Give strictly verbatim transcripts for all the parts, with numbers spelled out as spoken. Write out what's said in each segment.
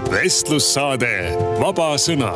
Vestlussaade Vaba Sõna.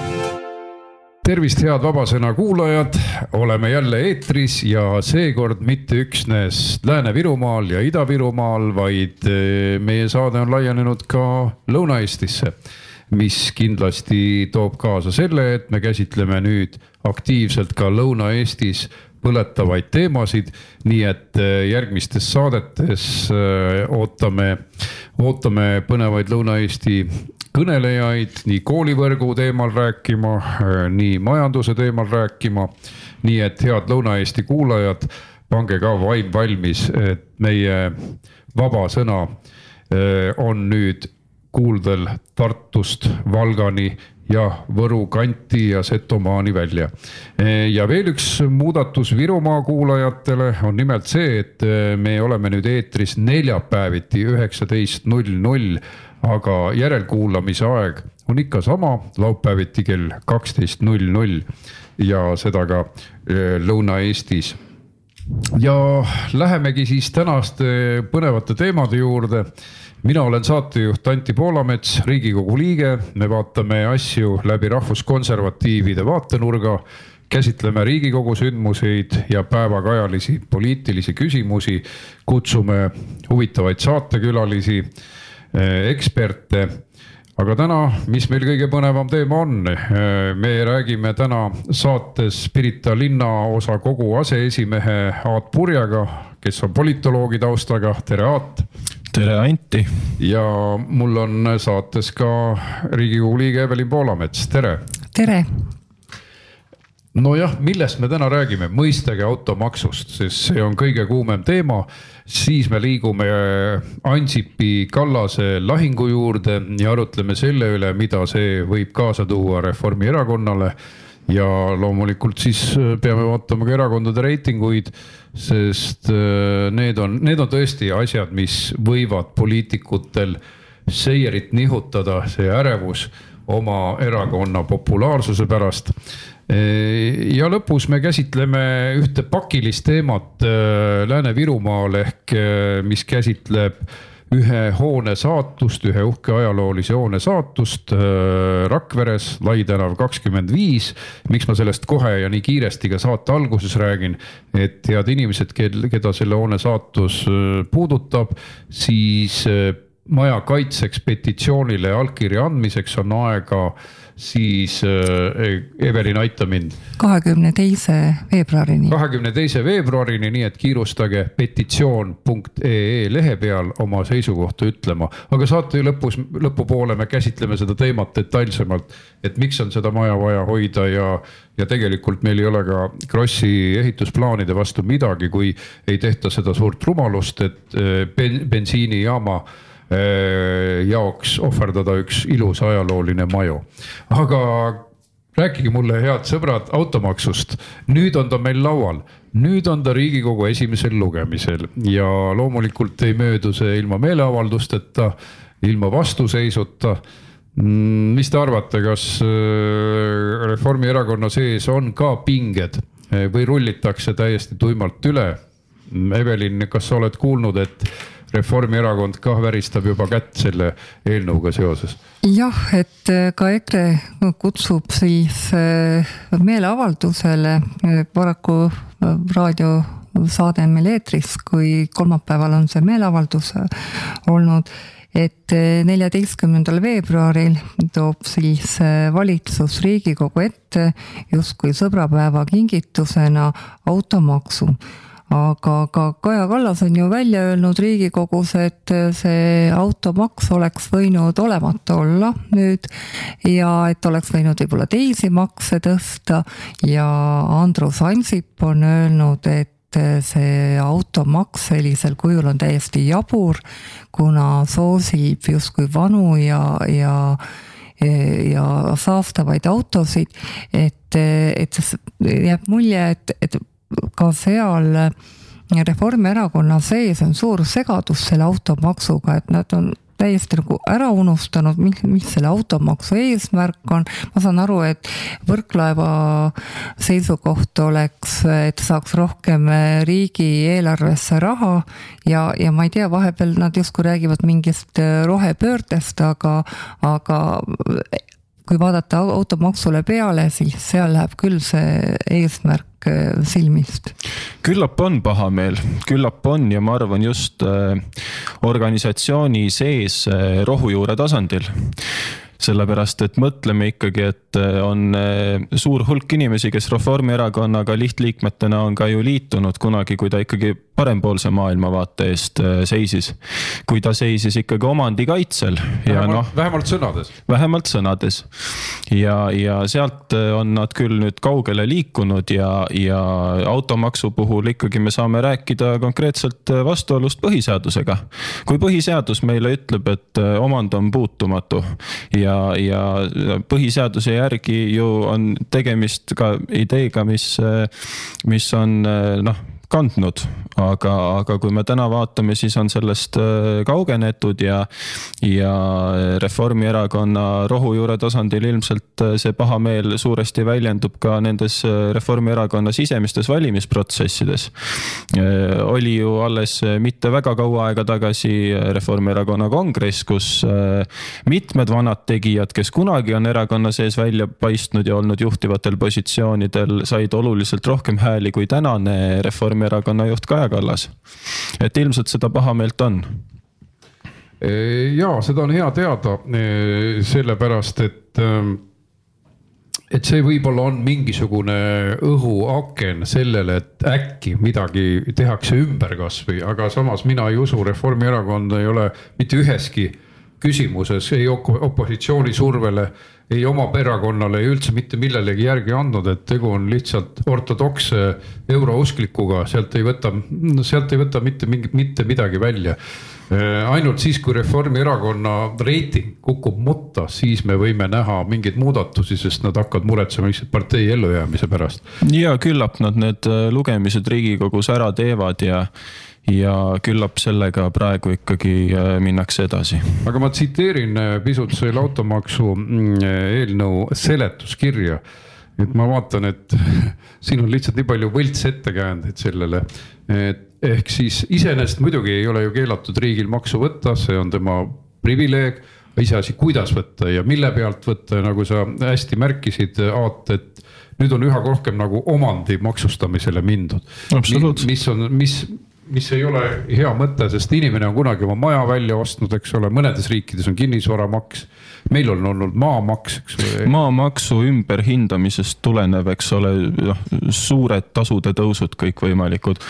Tervist, head Vaba Sõna kuulajad, oleme jälle eetris ja seekord mitte üksnes Lääne-Virumaal ja Ida-Virumaal, vaid meie saade on laienenud ka Lõuna-Eestisse, mis kindlasti toob kaasa selle, et me käsitleme nüüd aktiivselt ka Lõuna-Eestis põletavaid teemasid, nii et järgmistes saadetes ootame, ootame põnevaid Lõuna-Eesti kõnelejaid nii koolivõrgu teemal rääkima, nii majanduse teemal rääkima, nii et head Lõuna-Eesti kuulajad, pange ka vaim valmis, et meie Vaba Sõna on nüüd kuuldel Tartust Valgani ja Võru kanti ja Setomaani välja. Ja veel üks muudatus Virumaa kuulajatele on nimelt see, et me oleme nüüd eetris neljapäeviti üheksateist null null, aga järelkuulamise aeg on ikka sama, laupäeviti kell kaksteist null null ja seda ka Lõuna-Eestis. Ja lähemegi siis tänaste põnevate teemade juurde. Mina olen saatejuht Anti Poolamets, Riigikogu liige. Me vaatame asju läbi rahvuskonservatiivide vaatenurga, käsitleme Riigikogu sündmuseid ja päevakajalisi poliitilisi küsimusi, kutsume huvitavaid saatekülalisi, eksperte. Aga täna, mis meil kõige põnevam teema on? Me räägime täna saates Pirita linnaosa kogu aseesimehe Aat Purjaga, kes on politoloogi taustaga. Tere Aat! Tere Anti! Ja mul on saates ka Riigikogu liige Evelin Poolamets. Tere! Tere! No jah, millest me täna räägime? Mõistagi automaksust, sest see on kõige kuumem teema. Siis me liigume Ansipi Kallase lahingu juurde ja arutleme selle üle, mida see võib kaasa tuua Reformierakonnale. Ja loomulikult siis peame vaatama ka erakondade reitinguid, sest need on, need on tõesti asjad, mis võivad poliitikutel seierit nihutada, see ärevus oma erakonna populaarsuse pärast. Ja lõpus me käsitleme ühte pakilist teemat Lääne-Virumaal ehk mis käsitleb ühe hoone saatust, ühe uhke ajaloolise hoone saatust Rakveres, Lai tänav kakskümmend viis. Miks ma sellest kohe ja nii kiiresti ka saate alguses räägin, et head inimesed, keda selle hoone saatus puudutab, siis maja kaitseks petitsioonile allkirja andmiseks on aega siis Evelin aita mind. kahekümne teise veebruarini. kahekümne teise veebruarini, nii et kiirustage petitsioon punkt ee lehe peal oma seisukohta ütlema. Aga saate lõpus, lõpupoole me käsitleme seda teemat detailsemalt, et miks on seda maja vaja hoida ja, ja tegelikult meil ei ole ka Krossi ehitusplaanide vastu midagi, kui ei tehta seda suurt rumalust, et bensiinijaama jaoks ohverdada üks ilus ajalooline maju. Aga rääkige mulle, head sõbrad, automaksust. Nüüd on ta meil laual. Nüüd on ta Riigikogu esimesel lugemisel ja loomulikult ei möödu see ilma meeleavaldusteta, ilma vastuseisuta. Mis te arvate, kas Reformierakonna sees on ka pinged või rullitakse täiesti tuimalt üle? Evelin, kas sa oled kuulnud, et Reformierakond ka väristab juba kätt selle eelnõuga seoses? Jah, et ka EKRE kutsub siis meeleavaldusele, paraku raadiosaade on meil eetris, kui kolmapäeval on see meeleavaldus olnud, et neljateistkümnendal veebruaril toob siis valitsus Riigikogu ette justkui sõbrapäeva kingitusena automaksu. Aga ka Kaja Kallas on ju välja öelnud Riigikogus, et see automaks oleks võinud olemata olla nüüd ja et oleks võinud võib-olla teisi makse tõsta ja Andrus Ansip on öelnud, et see automaks sellisel kujul on täiesti jabur, kuna soosib justkui vanu ja, ja ja saastavaid autosid, et, et jääb mulje, et, et ka seal Reformierakonna sees on suur segadus selle automaksuga, et nad on täiesti nagu ära unustanud, mis, mis selle automaksu eesmärk on. Ma saan aru, et Võrklaeva seisukoht oleks, et saaks rohkem riigi eelarvesse raha ja, ja ma ei tea, vahepeal nad justkui räägivad mingist rohepöördest, aga, aga kui vaadata automaksule peale, siis seal läheb küll see eesmärk silmist. Küllap on pahameel, küllap on ja ma arvan just organisatsiooni sees rohujuure tasandil. Sellepärast, et mõtleme ikkagi, et on suur hulk inimesi, kes Reformierakonnaga lihtliikmetena on ka ju liitunud kunagi, kui ta ikkagi parempoolse maailmavaate eest seisis. Kui ta seisis ikkagi omandi kaitsel. Ja vähemalt, no, vähemalt sõnades. Vähemalt sõnades. Ja, ja sealt on nad küll nüüd kaugele liikunud ja, ja automaksu puhul ikkagi me saame rääkida konkreetselt vastuolust põhiseadusega. Kui põhiseadus meile ütleb, et omand on puutumatu ja, ja põhiseaduse järgi ju on tegemist ka ideega, mis, mis on noh, kandnud, aga, aga kui me täna vaatame, siis on sellest kaugenetud ja, ja Reformierakonna rohujuure tasandil ilmselt see pahameel suuresti väljendub ka nendes Reformierakonna sisemistes valimisprotsessides. Oli ju alles mitte väga kaua aega tagasi Reformierakonna kongress, kus mitmed vanad tegijad, kes kunagi on erakonna sees välja paistnud ja olnud juhtivatel positsioonidel, said oluliselt rohkem hääli kui tänane Reformierakonna erakonna juht Kaja Kallas. Et ilmselt seda pahameelt on. Jaa, seda on hea teada, sellepärast, et, et see võib-olla on mingisugune õhuaken sellele, et äkki midagi tehakse ümber kasvõi, aga samas mina ei usu, Reformierakond ei ole mitte üheski küsimuses, ei opositsiooni survele, ei oma erakonnale ei üldse mitte millelegi järgi andnud, et tegu on lihtsalt ortodokse eurousklikuga, sealt ei võta, sealt ei võta mitte, mitte midagi välja. Ainult siis, kui Reformierakonna reiting kukub mutta, siis me võime näha mingeid muudatusi, sest nad hakkavad muretsema partei ellujäämise pärast. Ja küllap nad need lugemised Riigikogus ära teevad ja ja küllap sellega praegu ikkagi minnakse edasi. Aga ma tsiteerin pisut selle automaksu eelnõu seletuskirja. Et ma vaatan, et siin on lihtsalt nii palju võlts ettekäändeid sellele. Et ehk siis iseenesest muidugi ei ole ju keelatud riigil maksu võtta, see on tema privileeg, iseasi kuidas võtta ja mille pealt võtta, nagu sa hästi märkisid, Aat, et nüüd on üha rohkem nagu omandi maksustamisele mindud. Absoluut. Mis on, mis mis ei ole hea mõte, sest inimene on kunagi oma maja välja ostnud, eks ole, mõnedes riikides on kinnisvaramaks, meil on olnud maamaks, eks ole. Maamaksu ümberhindamisest tulenev, eks ole, suured tasude tõusud kõik võimalikud,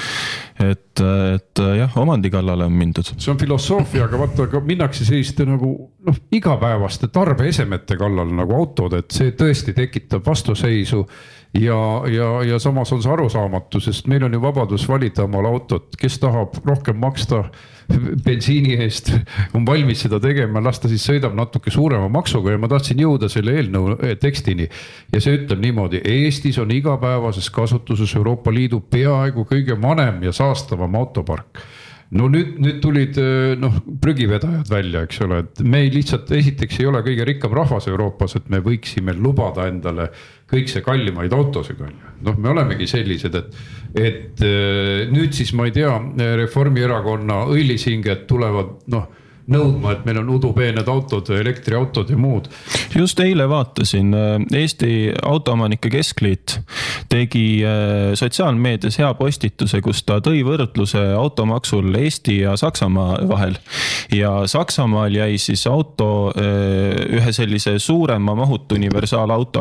et, et jah, omandi kallale on mindud. See on filosoofia, aga vaata, minnakse selliste nagu noh, igapäevaste tarbeesemete kallal nagu autod, et see tõesti tekitab vastuseisu. Ja, ja, ja samas on see arusaamatu, sest meil on ju vabadus valida omal autot, kes tahab rohkem maksta bensiini eest, on valmis seda tegema, lasta siis sõidab natuke suurema maksuga ja ma tahtsin jõuda selle eelnõu tekstini ja see ütleb niimoodi, Eestis on igapäevases kasutuses Euroopa Liidu peaaegu kõige vanem ja saastavam autopark. No nüüd, nüüd tulid noh, prügivedajad välja, eks ole, et me lihtsalt esiteks ei ole kõige rikkam rahvas Euroopas, et me võiksime lubada endale kõik see kallimaid autosid. Noh, me olemegi sellised, et, et nüüd siis ma ei tea, Reformierakonna õilishinged tulevad noh, nõudma, et meil on udupeened autod, elektriautod ja muud. Just eile vaatasin, Eesti Autoomanike Keskliit tegi sotsiaalmeedias hea postituse, kus ta tõi võrdluse automaksul Eesti ja Saksamaa vahel. Ja Saksamaal jäi siis auto ühe sellise suurema mahut universaalauto.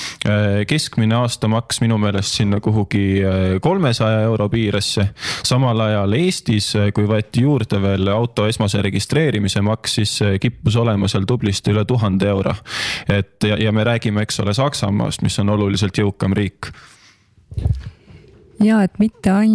Keskmine aastamaks minu meelest sinna kuhugi kolmesaja euro piiresse. Samal ajal Eestis, kui võeti juurde veel auto esmase registreerimise maks, siis kippus olema seal tublisti üle tuhande euro. Et, ja, ja me räägime, eks ole, Saksamaast, mis on oluliselt jõukam riik. Ja, et mitte ainult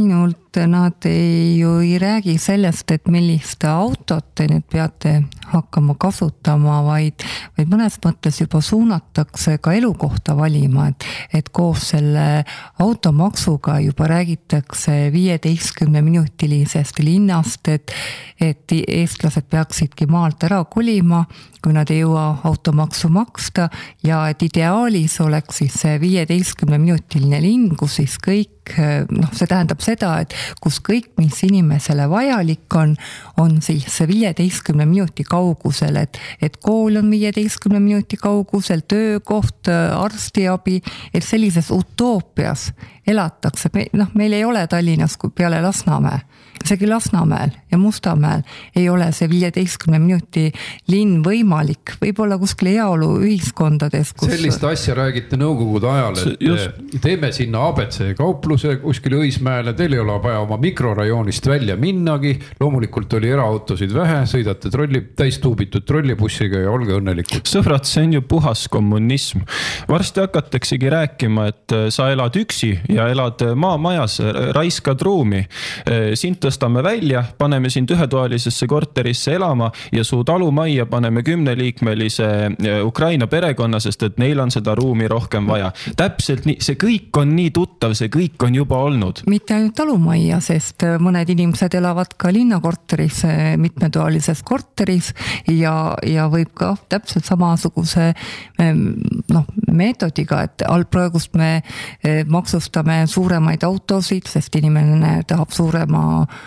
ainult nad ei, ju ei räägi sellest, et millist autot te nüüd peate hakkama kasutama, vaid, vaid mõnes mõttes juba suunatakse ka elukohta valima, et, et koos selle automaksuga juba räägitakse viieteistkümne minutilisest linnast, et, et eestlased peaksidki maalt ära kolima, kui nad ei jõua automaksu maksta ja et ideaalis oleks siis see viieteistkümne minutiline linn, kus siis kõik, noh, see tähendab seda, et kus kõik, mis inimesele vajalik on, on siis viieteistkümne minuti kaugusel, et, et kool on viieteistkümne minuti kaugusel, töökoht, arstiabi, et sellises utoopias elatakse. Me, noh, meil ei ole Tallinnas kui peale Lasnamäe. Isegi Lasnamäel ja Mustamäel ei ole see viieteistkümne minuti linn võimalik, võib-olla kuskil heaolu ühiskondades, kus... Sellist asja räägite nõukogude ajal, et just... teeme sinna A B C kaupluse kuskil Õismäele, teil ei ole vaja oma mikrorajoonist välja minnagi, loomulikult oli eraautosid vähe, sõidate trolli, täistuubitud trollibussiga ja olge õnnelikud. Sõbrad, see on ju puhas kommunism. Varsti hakataksegi rääkima, et sa elad üksi ja elad maamajas, raiskad ruumi, sind tõstame välja, paneme sind ühetoalisesse korterisse elama ja su talumajja paneme kümneliikmelise Ukraina perekonna, sest et neil on seda ruumi rohkem vaja. Täpselt nii, see kõik on nii tuttav, see kõik on juba olnud. Mitte ainult talumajja, sest mõned inimesed elavad ka linnakorteris, mitmetoalises korteris ja, ja võib ka täpselt samasuguse noh, meetodiga, et praegust me maksustame suuremaid autosid, sest inimene tahab suurema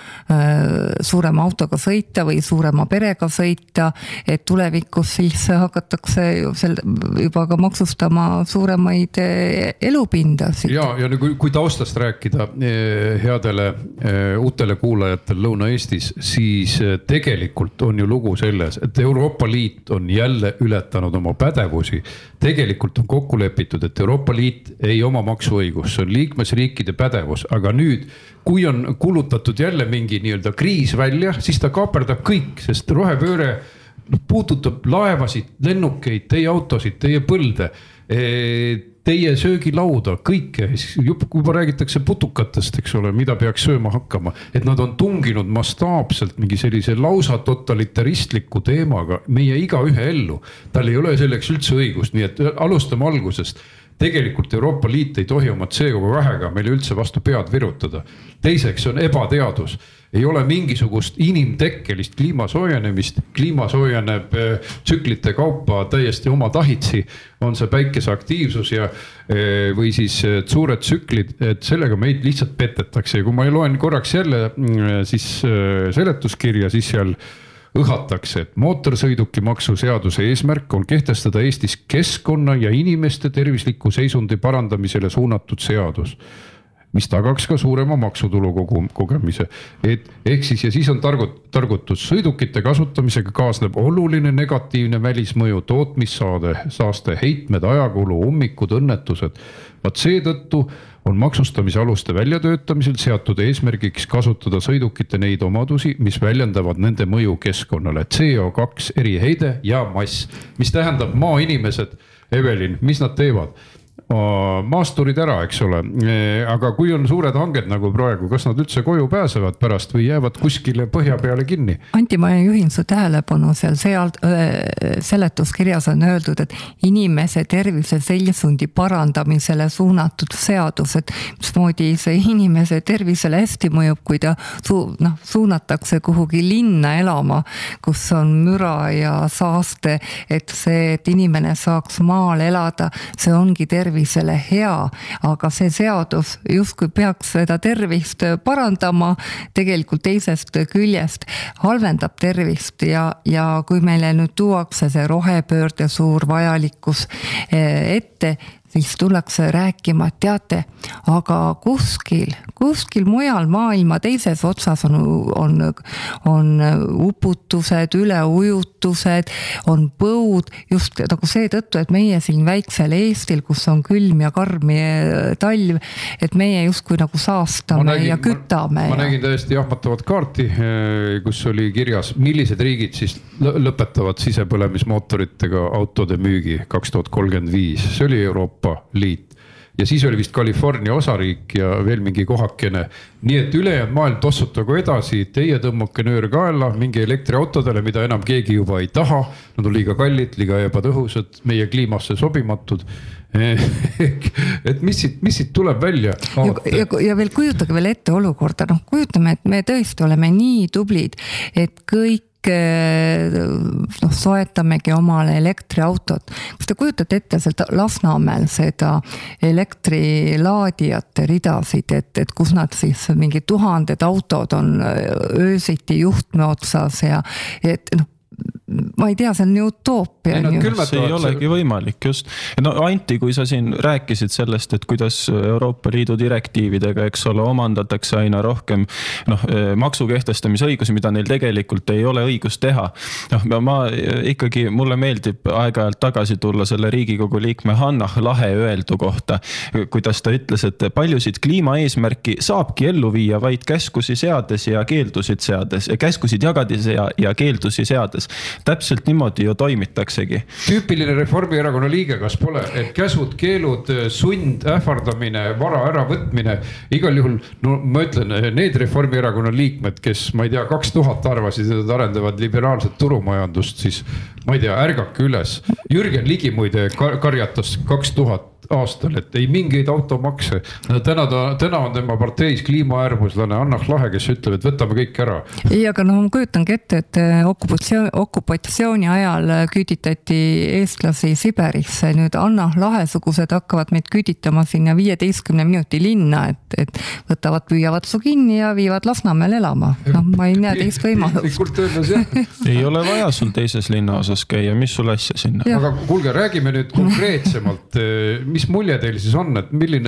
suurema autoga sõita või suurema perega sõita, et tulevikus siis hakatakse juba ka maksustama suuremaid elupindasid. Ja, ja kui, kui taustast rääkida headele uutele kuulajatel Lõuna-Eestis, siis tegelikult on ju lugu selles, et Euroopa Liit on jälle ületanud oma pädevusi. Tegelikult on kokku lepitud, et Euroopa Liit ei oma maksuõigus, see on liikmesriikide pädevus, aga nüüd, kui on kulutatud jälle mingi nii-öelda kriis välja, siis ta kaaperdab kõik, sest rohepööre puudutab laevasid, lennukeid, teie autosid, teie põlde, teie söögilauda, kõike. Juba räägitakse putukatest, eks ole, mida peaks sööma hakkama. Et nad on tunginud mastaapselt mingi sellise lausa totalitaristliku teemaga meie iga ühe ellu. Tal ei ole selleks üldse õigust, nii et alustame algusest. Tegelikult Euroopa Liit ei tohi oma C O kahe meile üldse vastu pead virutada. Teiseks on ebateadus. Ei ole mingisugust inimtekkelist kliimasoojenemist. Kliima soojeneb tsüklite kaupa täiesti oma tahitsi. On see päikese aktiivsus ja, või siis suured tsüklid, et sellega meid lihtsalt petetakse. Ja kui ma loen korraks jälle siis seletuskirja, siis seal õhatakse, et mootorsõiduki maksu seaduse eesmärk on kehtestada Eestis keskkonna ja inimeste tervisliku seisundi parandamisele suunatud seadus, mis tagaks ka suurema maksutulu kogemise. Et, ehk siis, ja siis on targut, targutus sõidukite kasutamisega kaasneb oluline negatiivne välismõju, tootmissaade, saaste, heitmed, ajakulu, ummikud, õnnetused. Vaat seetõttu on maksustamise aluste väljatöötamisel seatud eesmärgiks kasutada sõidukite neid omadusi, mis väljendavad nende mõju keskkonnale. C O kaks eriheide ja mass, mis tähendab maainimesed, Evelin, mis nad teevad? Maasturid ära, eks ole, aga kui on suured hanged nagu praegu, kas nad üldse koju pääsevad pärast või jäävad kuskile põhja peale kinni? Anti, ma juhin su tähelepanu seal sealt, seletuskirjas on öeldud, et inimese tervise seisundi parandamisele suunatud seadus, et mismoodi see inimese tervisele hästi mõjub, kui ta su, noh, suunatakse kuhugi linna elama, kus on müra ja saaste, et see, et inimene saaks maal elada, see ongi tervisele hea, aga see seadus justkui peaks seda tervist parandama, tegelikult teisest küljest halvendab tervist ja, ja kui meile nüüd tuuakse see rohepöörde suur vajalikkus ette, siis tullakse rääkima, et teate, aga kuskil, kuskil mujal maailma teises otsas on, on, on uputused, üleujutused, on põud, just nagu seetõttu, et meie siin väiksel Eestil, kus on külm ja karm talv, et meie justkui nagu saastame nägin, ja kütame. Ma, ma nägin täiesti jahmatavat kaarti, kus oli kirjas, millised riigid siis lõpetavad sisepõlemismootoritega autode müügi kaks tuhat kolmkümmend viis. See oli Euroopa Liit. ja siis oli vist California osariik ja veel mingi kohakene. Nii et ülejäänud maailm tossutagu edasi, teie tõmmake nöör kaela, mingi elektriautodele, mida enam keegi juba ei taha. Nad on liiga kallid, liiga ebatõhusad, meie kliimasse sobimatud. Et mis siit, mis siit tuleb välja? Ja, ja, ja veel kujutage veel ette olukorda, noh kujutame, et me tõesti oleme nii tublid, et kõik noh, soetamegi omale elektriautot. Kas te kujutate ette sealt Lasnamäel seda elektrilaadijate ridasid, et, et kus nad siis mingi tuhanded autod on öösiti juhtme otsas ja et noh, ma ei tea, see on ju utoopia. See ei olegi võimalik, just. No Anti, kui sa siin rääkisid sellest, et kuidas Euroopa Liidu direktiividega, eks ole, omandatakse aina rohkem noh, maksu kehtestamise õigusi, mida neil tegelikult ei ole õigus teha. Noh, ma ikkagi, mulle meeldib aeg-ajalt tagasi tulla selle Riigikogu liikme Hannah Lahe öeldu kohta, kuidas ta ütles, et paljusid kliimaeesmärki saabki ellu viia vaid käskusi seades ja keeldusid seades, käskusid jagades ja, ja keeldusi seades. Täpselt niimoodi ju toimitaksegi. Tüüpiline Reformierakonna liige, kas pole, et käsud, keelud, sund, ähvardamine, vara äravõtmine, igal juhul, no ma ütlen, need Reformierakonna liikmed, kes, ma ei tea, kaks tuhat arvasid, et arendavad liberaalset turumajandust, siis ma ei tea, ärgake üles. Jürgen Ligi muide karjatas kaks tuhat aastal, et ei mingeid automakse. Täna, ta, täna on tema parteis kliimaärmuslane Hannah Lahe, kes ütleb, et võtame kõik ära. Ja, aga no ma kujutangi ette, et okupatsiooni, okupatsiooni ajal küüditati eestlasi Siberisse. Nüüd Hannah Lahe-sugused hakkavad meid küüditama sinna viieteistkümne minuti linna, et, et võtavad, püüavad su kinni ja viivad Lasnamäel elama. No ma ei näe teist võimalust. Ei ole vaja sul teises linna osas käia, mis sul asja sinna? Ja. Aga kuulge, räägime nüüd konkreetsemalt, mis mulje teil siis on, et milline,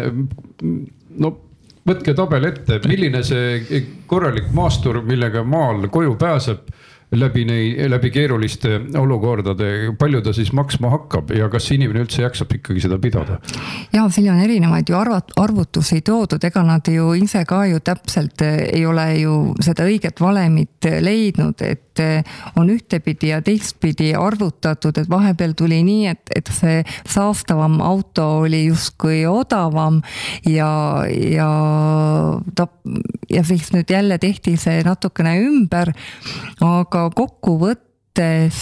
no võtke tabel ette, milline see korralik maastur, millega maal koju pääseb läbi, neid, läbi keeruliste olukordade, palju ta siis maksma hakkab ja kas inimene üldse jaksab ikkagi seda pidada? Ja, siin on erinevaid ju arvat, arvutusi toodud, ega nad ju ise ka ju täpselt ei ole ju seda õiget valemit leidnud, et on ühtepidi ja teistpidi arvutatud, et vahepeal tuli nii, et, et see saastavam auto oli justkui odavam ja, ja, ta, ja siis nüüd jälle tehti see natukene ümber, aga kokkuvõttes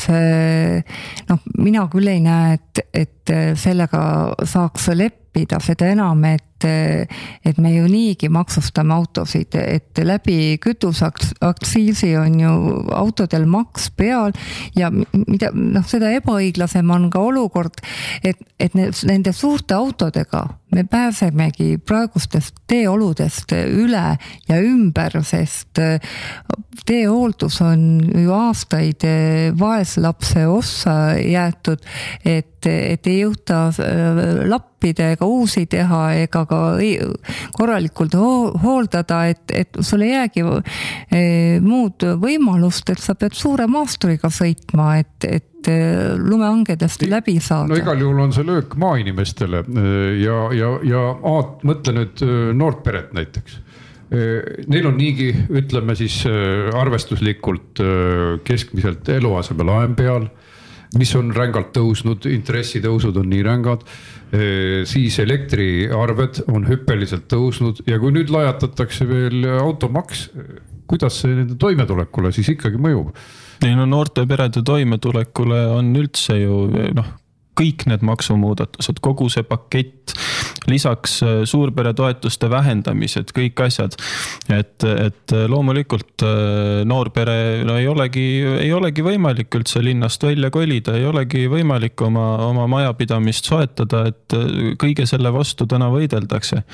noh, mina küll ei näe, et, et sellega saaks leppida, seda enam, et et me ju niigi maksustame autosid, et läbi kütusaktsiisi on ju autodel maks peal ja mida, noh, seda ebaõiglasem on ka olukord, et, et nende suurte autodega me pääsemegi praegustest teeoludest üle ja ümber, sest teehooldus on ju aastaid vaeslapse ossa jäetud, et, et ei jõuta lappida ega uusi teha ega ka korralikult hooldada, et, et sul ei jäägi muud võimalust, et sa pead suure maasturiga sõitma, et, et lumehangedest läbi saada. No igal juhul on see löök maainimestele ja, ja, ja aat, mõtle nüüd noort peret näiteks. Neil on niigi, ütleme siis arvestuslikult keskmiselt eluaseme laen peal, mis on rängalt tõusnud, intressitõusud on nii rängad, siis elektriarved on hüppeliselt tõusnud ja kui nüüd lajatatakse veel automaks, kuidas see nende toimetulekule siis ikkagi mõjub? Ei no noorte perede toimetulekule on üldse ju noh, kõik need maksumuudatused, kogu see pakett, lisaks suurpere toetuste vähendamised, kõik asjad, et, et loomulikult noorpere no ei olegi, ei olegi võimalik üldse linnast välja kolida, ei olegi võimalik oma, oma majapidamist soetada, et kõige selle vastu täna võideldakse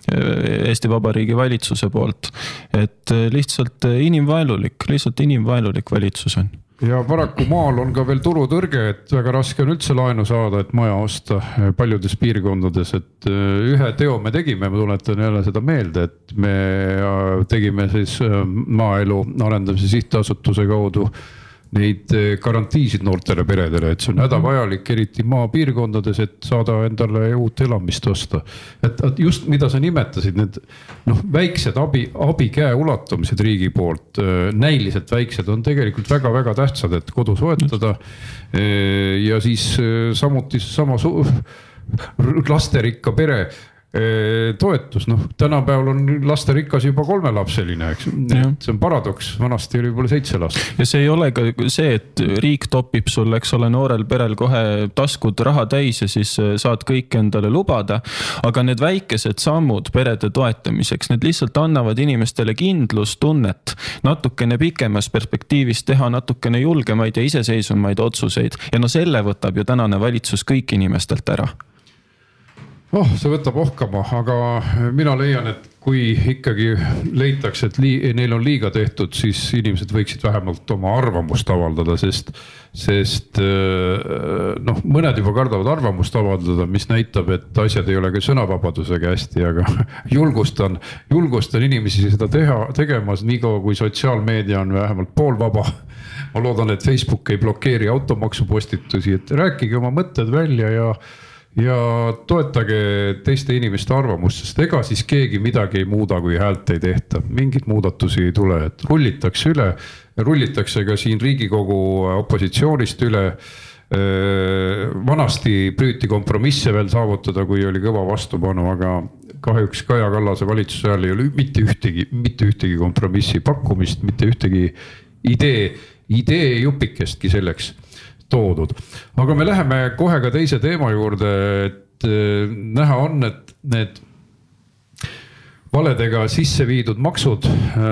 Eesti Vabariigi valitsuse poolt, et lihtsalt inimvaenulik, lihtsalt inimvaenulik valitsus on. Ja paraku maal on ka veel turutõrge, et väga raske on üldse laenu saada, et maja osta paljudes piirkondades, et ühe teo me tegime, ma tuletan jälle seda meelde, et me tegime siis maaelu arendamise sihtasutuse kaudu neid garantiisid noortele peredele, et see on hädavajalik, eriti maapiirkondades, et saada endale uut elamist osta. Et just mida sa nimetasid, need noh, väiksed abi, abikäe ulatumised riigi poolt, näiliselt väiksed on tegelikult väga-väga tähtsad, et kodu soetada ja siis samuti sama su- lasterikka pere toetus, noh tänapäeval on lasterikas juba kolmelapseline, eks. See on paradoks, vanasti oli võib-olla seitse last. Ja see ei ole ka see, et riik topib sul, eks ole, noorel perel kohe taskud raha täis ja siis saad kõik endale lubada. Aga need väikesed sammud perede toetamiseks, need lihtsalt annavad inimestele kindlustunnet natukene pikemas perspektiivis teha natukene julgemaid ja iseseisvumaid otsuseid. Ja no selle võtab ju tänane valitsus kõik inimestelt ära. Oh, see võtab ohkama, aga mina leian, et kui ikkagi leitakse, et lii, neil on liiga tehtud, siis inimesed võiksid vähemalt oma arvamust avaldada, sest, sest noh, mõned juba kardavad arvamust avaldada, mis näitab, et asjad ei ole ka sõnavabadusega hästi, aga julgustan, julgustan inimesi seda teha, tegemas nii kaua, kui sotsiaalmeedia on vähemalt poolvaba. Ma loodan, et Facebook ei blokeeri automaksupostitusi, et rääkige oma mõtted välja ja Ja toetage teiste inimeste arvamust, sest ega siis keegi midagi ei muuda, kui häält ei tehta. Mingid muudatusi ei tule, et rullitakse üle, rullitakse ka siin Riigikogu opositsioonist üle. Vanasti püüti kompromisse veel saavutada, kui oli kõva vastupanu, aga kahjuks Kaja Kallase valitsuse ajal ei ole mitte ühtegi, mitte ühtegi kompromissi pakkumist, mitte ühtegi idee, idee jupikestki selleks toodud. Aga me läheme kohe ka teise teema juurde, et näha on, et need valedega sisse viidud maksud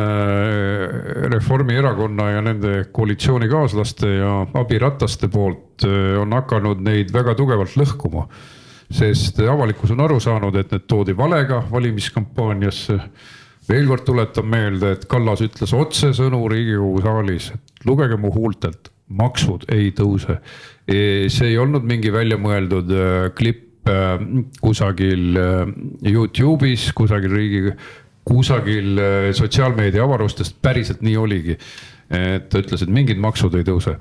Reformierakonna ja nende koalitsioonikaaslaste ja abirataste poolt on hakanud neid väga tugevalt lõhkuma. Sest avalikkus on aru saanud, et need toodi valega valimiskampaaniasse. Veel kord tuletan meelde, et Kallas ütles otsesõnu Riigikogu saalis, et lugege mu huultelt. Maksud ei tõuse. See ei olnud mingi välja mõeldud klipp kusagil YouTube'is, kusagil riigi, kusagil sotsiaalmeedia avarustest, päriselt nii oligi. Ta ütles, et mingid maksud ei tõuse.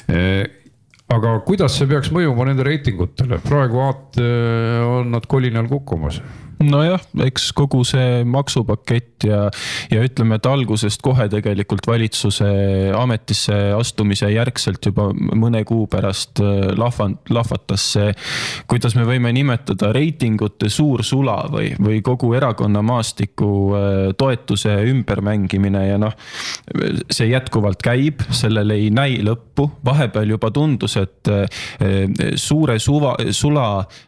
Aga kuidas see peaks mõjuma nende reitingutele? Praegu aat on nad kolinal kukkumas. No jah, eks kogu see maksupakett ja, ja ütleme, et algusest kohe tegelikult valitsuse ametisse astumise järgselt juba mõne kuu pärast lahvatas see, kuidas me võime nimetada reitingute suur sula või, või kogu erakonna maastiku toetuse ümbermängimine ja noh, see jätkuvalt käib, sellele ei näi lõppu. Vahepeal juba tundus, et suure suva, sula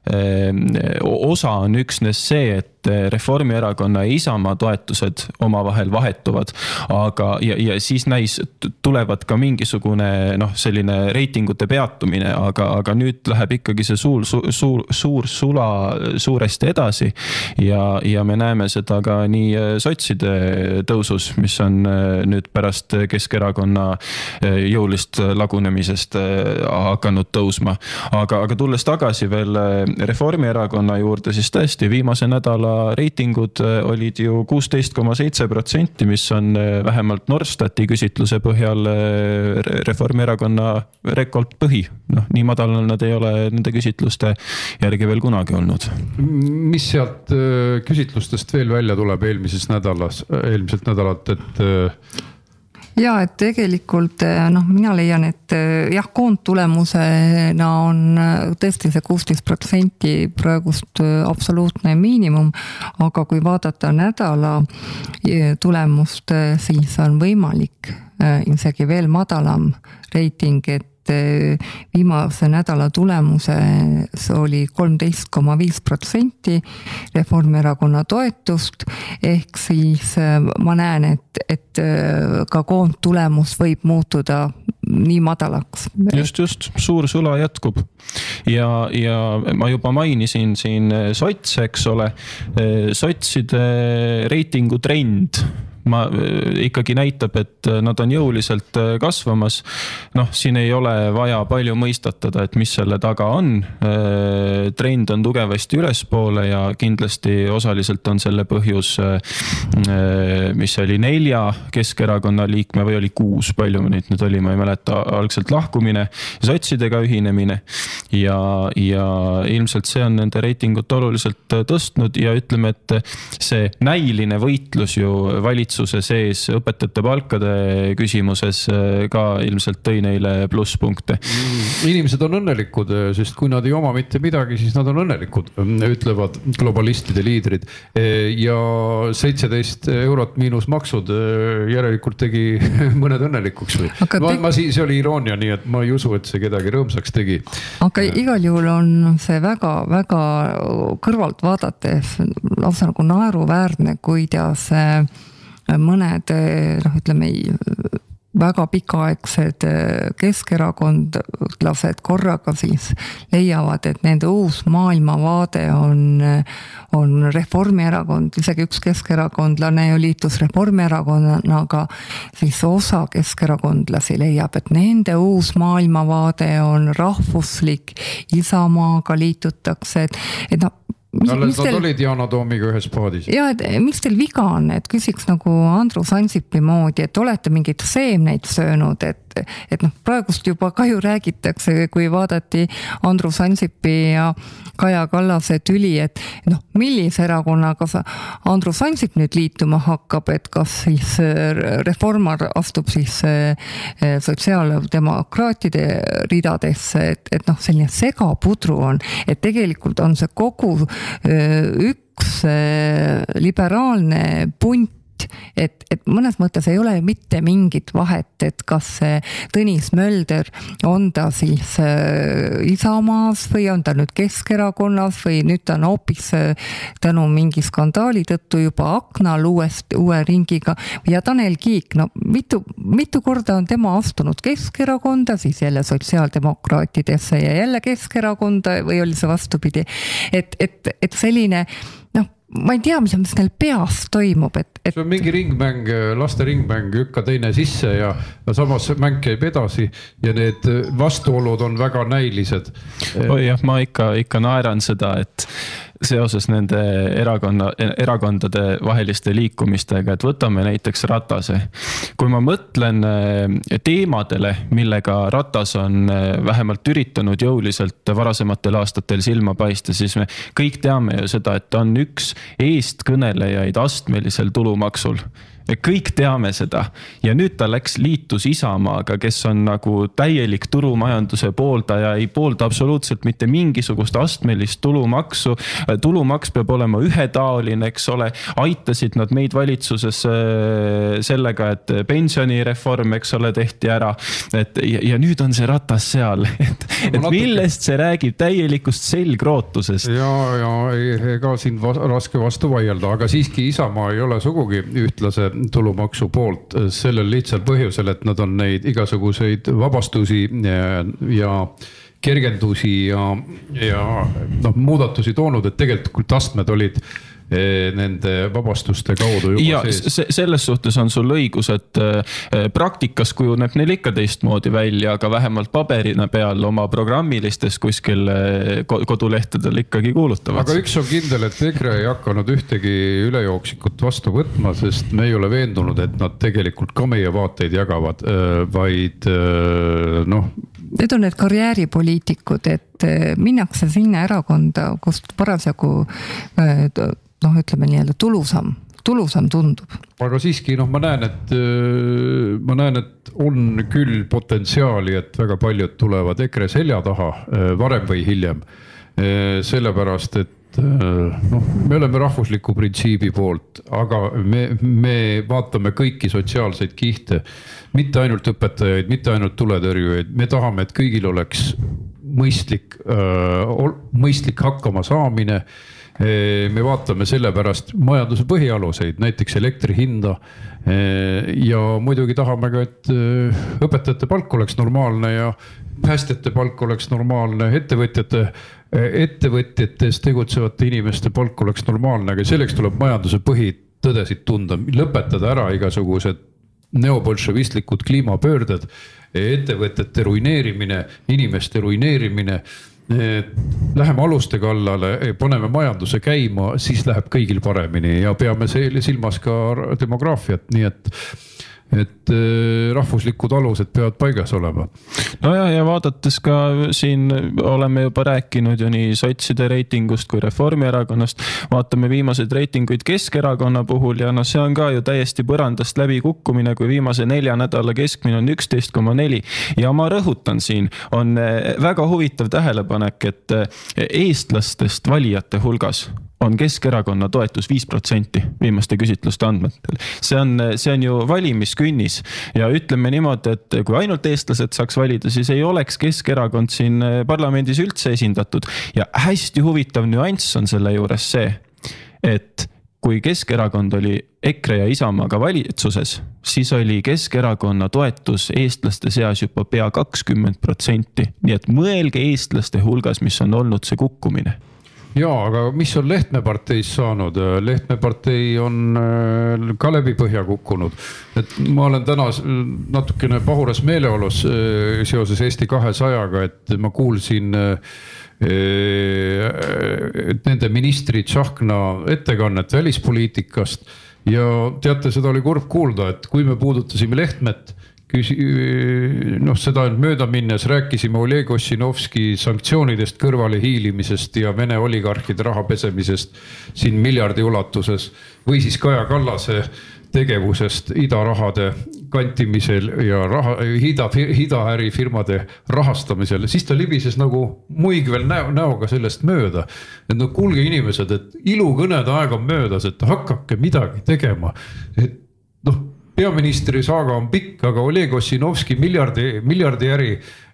osa on üksnes see, et Reformierakonna ja Isamaa toetused omavahel vahetuvad, aga ja, ja siis näis tulevad ka mingisugune noh, selline reitingute peatumine, aga, aga nüüd läheb ikkagi see suur, suur, suur sula suuresti edasi ja, ja me näeme seda ka nii sotside tõusus, mis on nüüd pärast Keskerakonna jõulist lagunemisest hakanud tõusma. Aga, aga tulles tagasi veel Reformierakonna juurde, siis tõesti viimase nädala reitingud olid ju kuusteist koma seitse protsenti, mis on vähemalt Norstati küsitluse põhjal Reformierakonna rekordpõhi. Noh, nii madal nad ei ole nende küsitluste järgi veel kunagi olnud. Mis sealt küsitlustest veel välja tuleb eelmises nädalas, eelmiselt nädalat, et ja, et tegelikult noh, mina leian, et jah, koondtulemusena on tõesti see kuusteist protsenti praegust absoluutne miinimum, aga kui vaadata nädala tulemust, siis on võimalik isegi veel madalam reiting, et viimase nädala tulemuses oli kolmteist koma viis protsenti Reformierakonna toetust, ehk siis ma näen, et, et ka koondtulemus võib muutuda nii madalaks. Just, just, suur sula jätkub. Ja, ja ma juba mainisin siin sots, eks ole, sotside reitingu trend ma ikkagi näitab, et nad on jõuliselt kasvamas. Noh, siin ei ole vaja palju mõistatada, et mis selle taga on. Trend on tugevasti ülespoole ja kindlasti osaliselt on selle põhjus, mis oli nelja Keskerakonna liikme või oli kuus, palju me nüüd, nüüd oli, ma ei mäleta, algselt lahkumine, sotsidega ühinemine ja, ja ilmselt see on nende reitingut oluliselt tõstnud ja ütleme, et see näiline võitlus ju valitsuse sees õpetajate palkade küsimuses ka ilmselt tõi neile plusspunkte. Inimesed on õnnelikud, sest kui nad ei oma mitte midagi, siis nad on õnnelikud, ütlevad globalistide liidrid. Ja seitseteist eurot miinus maksud järelikult tegi mõned õnnelikuks või? Te... Ma, ma see oli iroonia, nii et ma ei usu, et see kedagi rõõmsaks tegi. Aga igal juhul on see väga, väga kõrvalt vaadates lausa nagu naeruväärne, kuidas mõned, noh ütleme, väga pikaaegsed keskerakondlased korraga siis leiavad, et nende uus maailmavaade on, on Reformierakond, isegi üks keskerakondlane ju liitus Reformierakonnaga, siis osa keskerakondlasi leiab, et nende uus maailmavaade on rahvuslik, Isamaaga liitutakse, et, et no, Mis, Alles mis nad teil... olid Yana Toomiga ühes paadis. Ja, et mis teil viga on, et küsiks nagu Andrus Ansipi moodi, et olete mingid seemneid söönud, et, et noh, praegust juba ka ju räägitakse, kui vaadati Andrus Ansipi ja Kaja Kallase tüli, et noh, millise erakonnaga sa Andrus Ansip nüüd liituma hakkab, et kas siis Reformar astub siis sotsiaaldemokraatide ridadesse, et, et noh, selline segapudru on, et tegelikult on see kogu üks liberaalne punt, et, et mõnes mõttes ei ole mitte mingit vahet, et kas Tõnis Mölder on ta siis Isamaas või on ta nüüd Keskerakonnas või nüüd ta on hoopis tänu mingi skandaali tõttu juba aknal uuest, uue ringiga ja Tanel Kiik, no mitu, mitu korda on tema astunud Keskerakonda, siis jälle sotsiaaldemokraatidesse ja jälle Keskerakonda või oli see vastupidi, et, et, et selline noh, ma ei tea, mis, mis neil peas toimub, et, et... See on mingi ringmäng, laste ringmäng, ükka teine sisse ja samas mäng käib edasi ja need vastuolud on väga näilised. Oi jah, ma ikka, ikka naeran seda, et seoses nende erakonna, erakondade vaheliste liikumistega, et võtame näiteks Ratase. Kui ma mõtlen teemadele, millega Ratas on vähemalt üritanud jõuliselt varasematel aastatel silma paista, siis me kõik teame ju seda, et on üks eestkõnelejaid astmelisel tulumaksul. Kõik teame seda ja nüüd ta läks liitus Isamaaga, kes on nagu täielik turumajanduse pooldaja, ei poolda absoluutselt mitte mingisugust astmelist tulumaksu. Tulumaks peab olema ühetaoline, eks ole, aitasid nad meid valitsuses sellega, et pensionireform, eks ole, tehti ära. Et, ja, ja nüüd on see Ratas seal, et, et millest see räägib täielikust selgrootusest. Ja, ja ega siin va- raske vastu vaielda, aga siiski Isamaa ei ole sugugi ühtlase tulumaksu poolt sellel lihtsal põhjusel, et nad on neid igasuguseid vabastusi ja, ja kergendusi ja, ja no, muudatusi toonud, et tegelikult astmed olid nende vabastuste kaudu juba ja sees. Selles suhtes on sul õigus, et praktikas kujuneb neil ikka teistmoodi välja, aga vähemalt paberina peal oma programmilistes kuskil kodulehtedel ikkagi kuulutavad. Aga üks on kindel, et EKRE ei hakanud ühtegi ülejooksikut vastu võtma, sest me ei ole veendunud, et nad tegelikult ka meie vaateid jagavad, vaid noh. Need on need karjääripoliitikud, et minnakse sinna erakonda, kust parasjagu noh, ütleme nii-öelda tulusam, tulusam tundub. Aga siiski, noh, ma näen, et ma näen, et on küll potentsiaali, et väga paljud tulevad EKRE selja taha varem või hiljem. Sellepärast, et noh, me oleme rahvusliku printsiibi poolt, aga me, me vaatame kõiki sotsiaalseid kihte, mitte ainult õpetajaid, mitte ainult tuletõrjujaid. Me tahame, et kõigil oleks mõistlik, mõistlik hakkama saamine. Me vaatame selle pärast majanduse põhialuseid, näiteks elektri hinda ja muidugi tahame ka, et õpetajate palk oleks normaalne ja päästjate palk oleks normaalne, ettevõtjate, ettevõtjates tegutsevate inimeste palk oleks normaalne, aga selleks tuleb majanduse põhitõdesid tunda, lõpetada ära igasugused neobolševistlikud kliimapöörded, ettevõtete ruineerimine, inimeste ruineerimine. Läheme aluste kallale, paneme majanduse käima, siis läheb kõigil paremini ja peame silmas ka demograafiat, nii et et rahvuslikud alused peavad paigas olema. No ja, ja vaadates ka siin oleme juba rääkinud ju nii sotside reitingust kui Reformierakonnast, vaatame viimaseid reitinguid Keskerakonna puhul ja no see on ka ju täiesti põrandast läbi kukkumine, kui viimase nelja nädala keskmine on üksteist koma neli ja ma rõhutan siin, on väga huvitav tähelepanek, et eestlastest valijate hulgas on Keskerakonna toetus viis protsenti viimaste küsitluste andmetel. See on, see on ju valimiskünnis ja ütleme niimoodi, et kui ainult eestlased saaks valida, siis ei oleks Keskerakond siin parlamendis üldse esindatud. Ja hästi huvitav nüanss on selle juures see, et kui Keskerakond oli EKRE ja Isamaaga valitsuses, siis oli Keskerakonna toetus eestlaste seas juba pea kakskümmend protsenti. Nii et mõelge eestlaste hulgas, mis on olnud see kukkumine. Jaa, aga mis on Lehtme parteis saanud? Lehtme partei on ka läbi põhja kukkunud. Et ma olen täna natukene pahuras meeleolus seoses Eesti kahesajaga, et ma kuulsin et nende ministri Tsahkna ettekannet välispoliitikast ja teate, seda oli kurb kuulda, et kui me puudutasime Lehtmet, Küsi, noh, seda mööda minnes rääkisime Oleg Ossinovski sanktsioonidest kõrvale hiilimisest ja Vene oligarhide raha pesemisest siin miljardi ulatuses või siis Kaja Kallase tegevusest idarahade kantimisel ja raha, hida, hidaärifirmade rahastamisel, siis ta libises nagu muigvel näo, näoga sellest mööda. Et no kuulge inimesed, et ilukõnede aeg on möödas, et hakkake midagi tegema. Et noh, peaministri saaga on pikk, aga Oleg Ossinovski miljardi, miljardi äri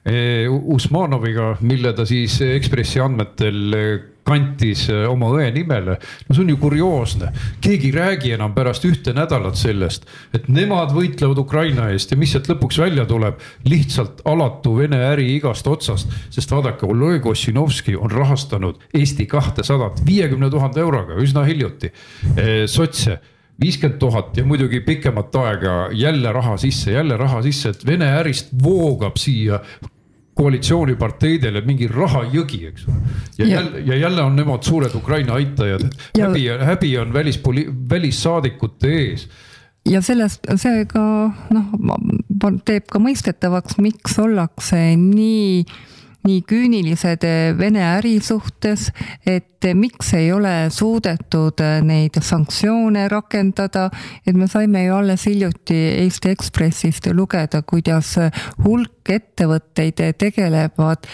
Usmanoviga, mille ta siis Ekspressi andmetel kantis oma õe nimele. No see on ju kurioosne. Keegi räägi enam pärast ühte nädalat sellest, et nemad võitlevad Ukraina eest ja mis sealt lõpuks välja tuleb, lihtsalt alatu Vene äri igast otsast, sest vaadake, Oleg Ossinovski on rahastanud Eesti kahtesadat viiekümne tuhande euroga üsna hiljuti sotse viiskümmend tuhat ja muidugi pikemat aega jälle raha sisse, jälle raha sisse, et Vene ärist voogab siia koalitsiooniparteidele mingi rahajõgi, eks. Ja, ja. Jälle, ja jälle on nemad suured Ukraina aitajad. Häbi, häbi on välispoli, välissaadikute ees. Ja sellest see ka noh, teeb ka mõistetavaks, miks ollakse nii nii küünilised Vene äri suhtes, et miks ei ole suudetud neid sanktsioone rakendada, et me saime ju alles hiljuti Eesti Ekspressist lugeda, kuidas hulk ettevõtteid tegelevad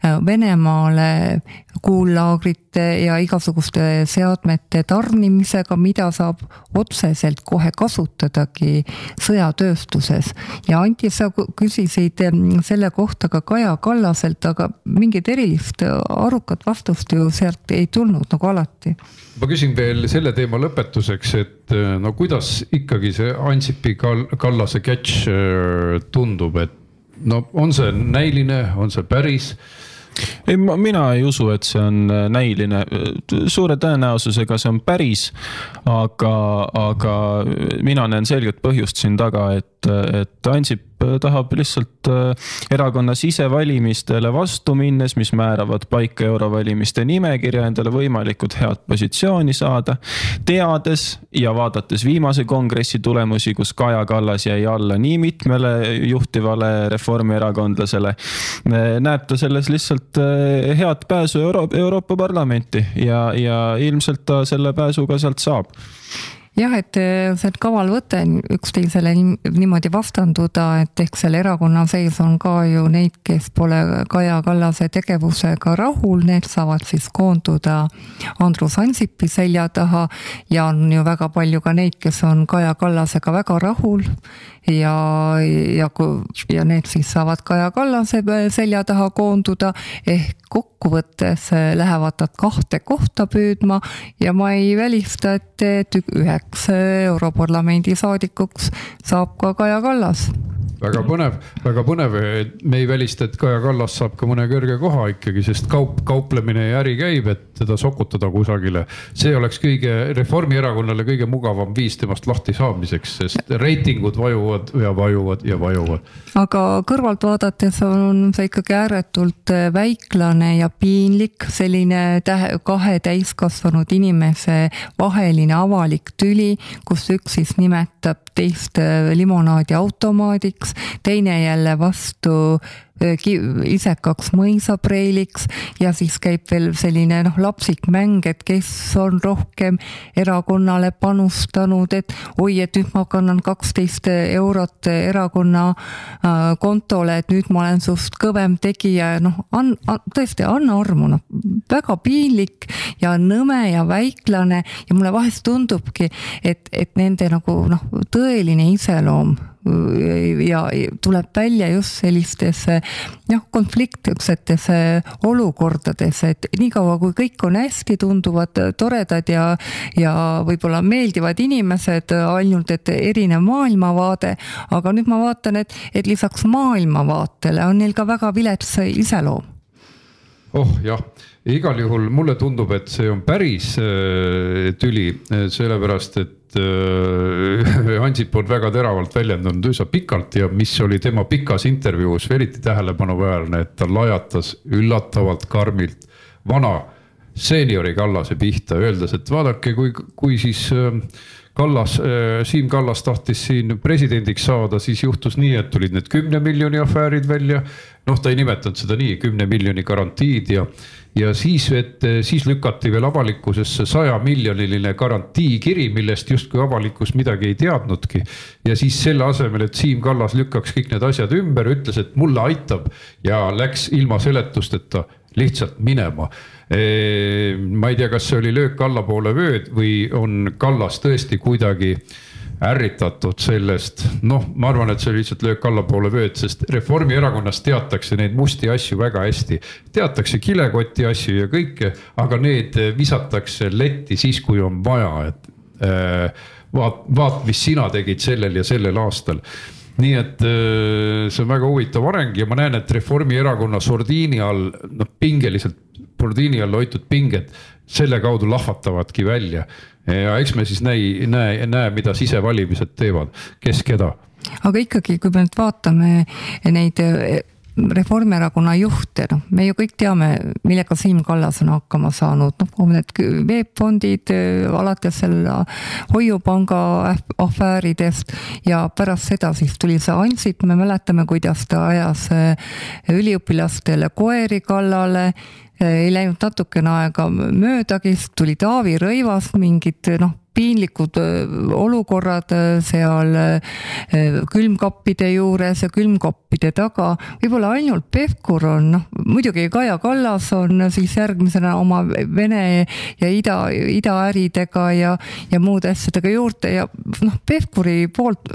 Venemaale kuullaagrite ja igasuguste seadmete tarnimisega, mida saab otseselt kohe kasutadagi sõjatööstuses. Ja Anti, sa küsisid selle kohta ka Kaja Kallaselt, aga mingit erilist arukat vastust ju sealt ei tulnud nagu alati. Ma küsin veel selle teema lõpetuseks, et no kuidas ikkagi see Ansipi Kallase catch tundub, et no on see näiline, on see päris? Ei, mina ei usu, et see on näiline. Suure tõenäosusega see on päris, aga, aga mina näen selget põhjust siin taga, et, et Ansip tahab lihtsalt erakonna sisevalimistele vastu minnes, mis määravad paika eurovalimiste nimekirja, endale võimalikult head positsiooni saada, teades ja vaadates viimase kongressi tulemusi, kus Kaja Kallas jäi alla nii mitmele juhtivale reformierakondlasele, näeb ta selles lihtsalt head pääsu Euro- Euroopa Parlamenti ja, ja ilmselt ta selle pääsuga sealt saab. Jah, et see on kaval võte üksteisele niimoodi vastanduda, et ehk selle erakonna sees on ka ju neid, kes pole Kaja Kallase tegevusega rahul, need saavad siis koonduda Andrus Ansipi selja taha ja on ju väga palju ka neid, kes on Kaja Kallasega väga rahul ja, ja, ja need siis saavad Kaja Kallase selja taha koonduda ehk kokkuvõttes lähevad nad kahte kohta püüdma ja ma ei välista, et, et üheks Europarlamendi saadikuks saab ka Kaja Kallas. Väga põnev, väga põnev. Me ei välista, et Kaja Kallas saab ka mõne kõrge koha ikkagi, sest kaup, kauplemine ja äri käib, et teda sokutada kusagile. See oleks kõige Reformierakonnale kõige mugavam viis temast lahti saamiseks, sest reitingud vajuvad ja vajuvad ja vajuvad. Aga kõrvalt vaadates on see ikkagi ääretult väiklane ja piinlik, selline tähe, kahe täiskasvanud inimese vaheline avalik tüli, kus üks siis nimetab teist limonaadi automaadiks, teine jälle vastu isekaks mõisapreiliks ja siis käib veel selline noh, lapsik mäng, et kes on rohkem erakonnale panustanud, et oi, et nüüd ma kannan kaksteist eurot erakonna kontole, et nüüd ma olen sust kõvem tegija, noh, an, an, tõesti, anna armu, noh, väga piinlik ja nõme ja väiklane ja mulle vahest tundubki, et, et nende nagu noh, tõeline iseloom ja tuleb välja just sellistes noh, konfliktsetes olukordades, et niikaua kui kõik on hästi, tunduvad toredad ja, ja võib-olla meeldivad inimesed, ainult et erinev maailmavaade, aga nüüd ma vaatan, et, et lisaks maailmavaatele on neil ka väga vilets iseloom. Oh jah, igal juhul mulle tundub, et see on päris tüli, sellepärast, et Ansip on väga teravalt väljendanud üsna pikalt ja mis oli tema pikas intervjuus eriti tähelepanuväärne, et ta lajatas üllatavalt karmilt vana seeniori Kallase pihta, öeldes, et vaadake, kui, kui siis Kallas, Siim Kallas tahtis siin presidendiks saada, siis juhtus nii, et tulid need kümne miljoni afäärid välja. Noh, ta ei nimetanud seda nii, kümne miljoni garantiid ja, ja siis, et siis lükati veel avalikkusesse saja miljoniline garantiikiri, millest justkui avalikkus midagi ei teadnudki. Ja siis selle asemel, et Siim Kallas lükkaks kõik need asjad ümber, ütles, et mulle aitab ja läks ilma seletusteta lihtsalt minema. Ma ei tea, kas see oli löök allapoole vööd või on Kallas tõesti kuidagi ärritatud sellest. Noh, ma arvan, et see oli lihtsalt löök allapoole vööd, sest Reformierakonnas teatakse neid musti asju väga hästi. Teatakse kilekoti asju ja kõike, aga need visatakse letti siis, kui on vaja. Et, vaat, vaat, mis sina tegid sellel ja sellel aastal. Nii et see on väga huvitav areng ja ma näen, et Reformierakonna sordiini all, no pingeliselt sordiini all hoitud pinged selle kaudu lahvatavadki välja. Ja eks me siis näe, näe, näe mida sisevalimised teevad, kes keda. Aga ikkagi, kui me nüüd vaatame neid Reformierakonna juhte, no, me ju kõik teame, millega Siim Kallas on hakkama saanud, noh, need veebfondid alates selle hoiupanga afääridest ja pärast seda siis tuli see Ansip, me mäletame, kuidas ta ajas üliõpilastele koeri kallale, ei läinud natukene aega möödagi, tuli Taavi Rõivas, mingid noh, piinlikud olukorrad seal külmkappide juures ja külmkappide taga. Võib-olla ainult Pevkur on, noh, muidugi Kaja Kallas on siis järgmisena oma Vene ja Ida, idaäridega ja, ja muud asjadega juurde ja noh, Pevkuri poolt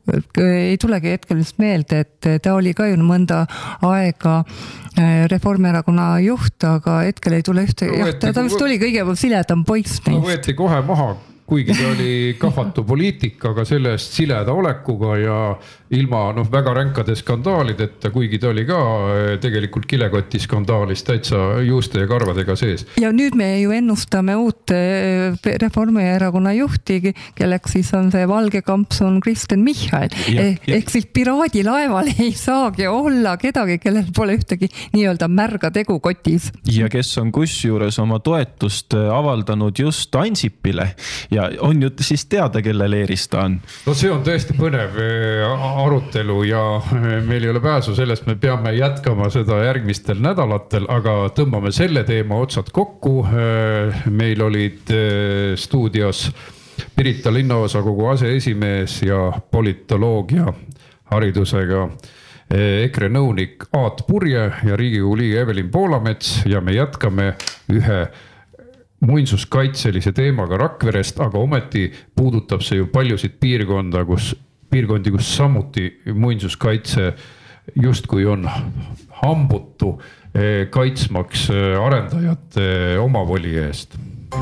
ei tulegi hetkel just meelde, et ta oli ka ju mõnda aega Reformierakonna juht, aga hetkel ei tule ühte, jah, ta vist oli kõige siledam poiss neist. No, võeti kohe maha, kuigi ta oli kahvatu poliitik, aga sellest sileda olekuga ja ilma noh, väga ränkade skandaalideta, kuigi ta oli ka tegelikult kilekoti skandaalis täitsa juuste ja karvadega sees. Ja nüüd me ju ennustame uut Reformierakonna juhti, kelleks siis on see valge kampsun Kristen Michal. Ja, eh, ja. Ehk siis piraadilaeval ei saagi olla kedagi, kellel pole ühtegi nii-öelda märga tegu kotis. Ja kes on kusjuures oma toetust avaldanud just Ansipile ja on ju siis teada, kelle leeris ta on. No see on tõesti põnev arutelu ja meil ei ole pääsu sellest, me peame jätkama seda järgmistel nädalatel, aga tõmbame selle teema otsad kokku. Meil olid stuudios Pirita linnaosakogu aseesimees ja politoloogia haridusega EKRE nõunik Aat Purje ja Riigikogu liige Evelin Poolamets ja me jätkame ühe muinsuskaitselise teemaga Rakverest, aga ometi puudutab see ju paljusid piirkonda, kus, piirkondi, kus samuti muinsuskaitse justkui on hambutu kaitsmaks arendajate omavoli eest.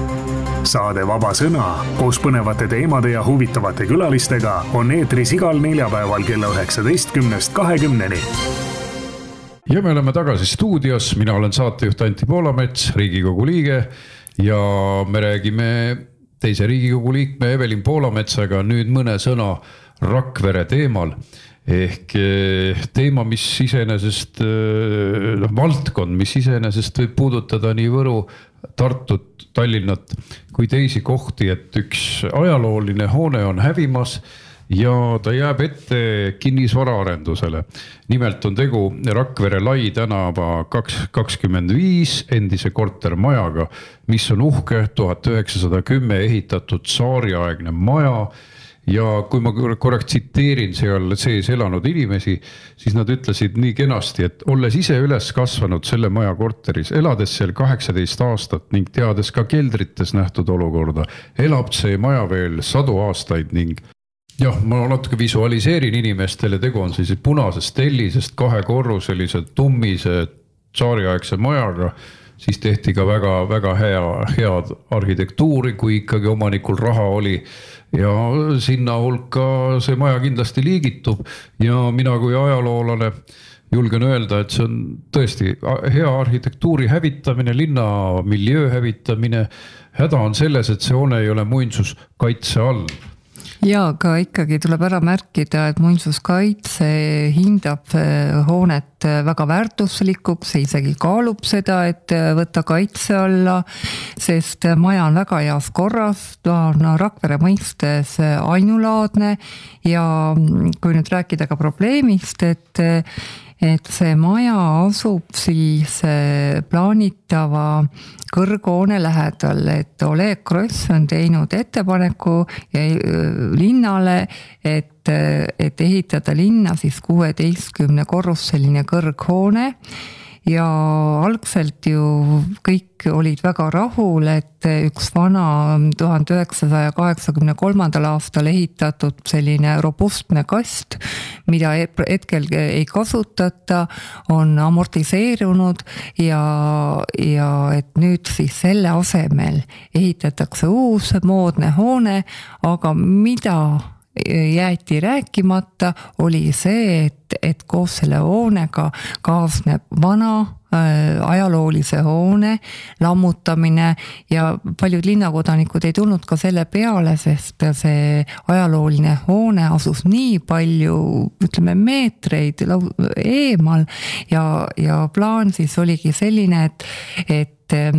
Saade Vaba sõna koos põnevate teemade ja huvitavate külalistega on eetris igal neljapäeval kella üheksateistkümnest kahekümneni. Ja me oleme tagasi stuudios, mina olen saatejuht Anti Poolamets, Riigikogu liige ja me räägime teise Riigikogu liikme Evelin Poolametsaga nüüd mõne sõna Rakvere teemal. Ehk teema, mis iseenesest, no, valdkond, mis iseenesest võib puudutada nii Võru, Tartut, Tallinnat kui teisi kohti, et üks ajalooline hoone on hävimas ja ta jääb ette kinnisvaraarendusele. Nimelt on tegu Rakvere Lai tänava kakskümmend viis endise kortermajaga, mis on uhke tuhat üheksasada kümme ehitatud saariaegne maja. Ja kui ma korraks tsiteerin seal sees elanud inimesi, siis nad ütlesid nii kenasti, et olles ise üles kasvanud selle maja korteris, elades seal kaheksateist aastat ning teades ka keldrites nähtud olukorda, elab see maja veel sadu aastaid ning jah, ma natuke visualiseerin inimestele, tegu on siis punasest tellisest kahekorruselise tummise saariaegse majaga, siis tehti ka väga, väga hea, head arhitektuuri, kui ikkagi omanikul raha oli ja sinna hulka see maja kindlasti liigitub ja mina kui ajaloolane julgen öelda, et see on tõesti hea arhitektuuri hävitamine, linna miljöö hävitamine. Häda on selles, et see hoone ei ole muinsuskaitse all. Ja ka ikkagi tuleb ära märkida, et muinsuskaitse hindab hoonet väga väärtuslikuks, isegi kaalub seda, et võtta kaitse alla, sest maja on väga heas korras, ta on Rakvere mõistes ainulaadne ja kui nüüd rääkida ka probleemist, et et see maja asub siis plaanitava kõrghoone lähedal, et Oleg Gross on teinud ettepaneku linnale, et, et ehitada linna siis kuueteistkümne korruseline kõrghoone ja algselt ju kõik olid väga rahul, et üks vana tuhande üheksasaja kaheksakümne kolmandal aastal ehitatud selline robustne kast, mida hetkel ei kasutata, on amortiseerunud ja, ja et nüüd siis selle asemel ehitatakse uus moodne hoone, aga mida jäeti rääkimata, oli see, et, et koos selle hoonega kaasneb vana äh, ajaloolise hoone lammutamine ja paljud linnakodanikud ei tulnud ka selle peale, sest see ajalooline hoone asus nii palju, ütleme, meetreid eemal ja, ja plaan siis oligi selline, et, et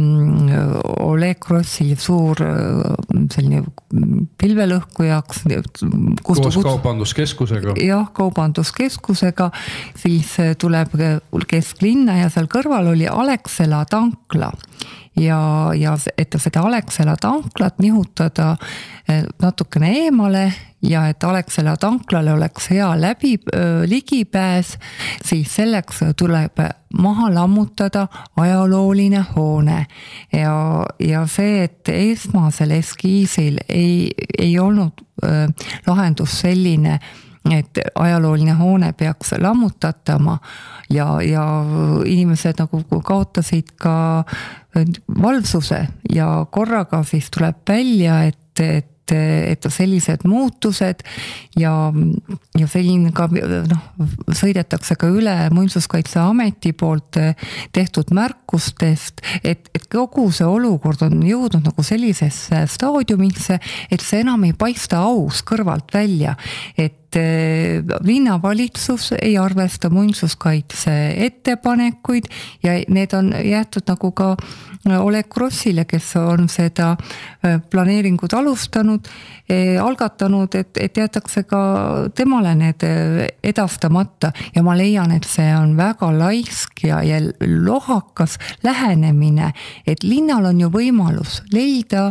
Oleg Grossi suur selline pilvelõhkujaks koos kaubanduskeskusega jah, kaubanduskeskusega siis tuleb kesklinna ja seal kõrval oli Alexela tankla ja, ja et seda Alexela tanklat nihutada natukene eemale ja et Alexela tanklale oleks hea läbi ligipääs, siis selleks tuleb maha lammutada ajalooline hoone ja, ja see, et esmasel eskiisil ei, ei olnud äh, lahendus selline, et ajalooline hoone peaks lammutatama ja, ja inimesed nagu kaotasid ka valvsuse ja korraga siis tuleb välja, et, et et sellised muutused ja, ja selline ka, noh, sõidetakse ka üle Muinsuskaitseameti poolt tehtud märkustest, et, et kogu see olukord on jõudnud nagu sellisesse staadiumisse, et see enam ei paista aus kõrvalt välja, et linnavalitsus ei arvesta muinsuskaitse ettepanekuid ja need on jäetud nagu ka Oleg Grossile, kes on seda planeeringut alustanud, algatanud, et, et jäetakse ka temale need edastamata ja ma leian, et see on väga laisk ja, ja lohakas lähenemine, et linnal on ju võimalus leida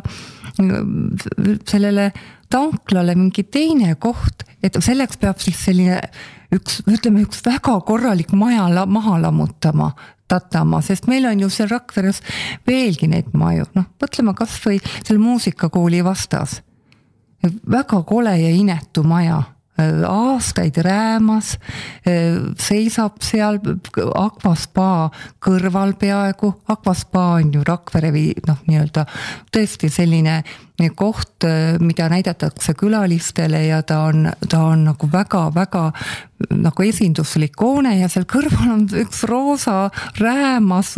sellele tanklale mingi teine koht, et selleks peab siis selline üks, ütleme, üks väga korralik maja maha lammutama, tatama, sest meil on ju seal Rakveres veelgi neid maju, noh, mõtleme kas või selle muusikakooli vastas. Väga kole ja inetu maja, aastaid räämas, seisab seal Akvaspa kõrval peaaegu, Akvaspa on ju Rakvere või noh, nii-öelda tõesti selline koht, mida näidatakse külalistele ja ta on, ta on nagu väga-väga nagu esinduslik hoone ja seal kõrval on üks roosa räämas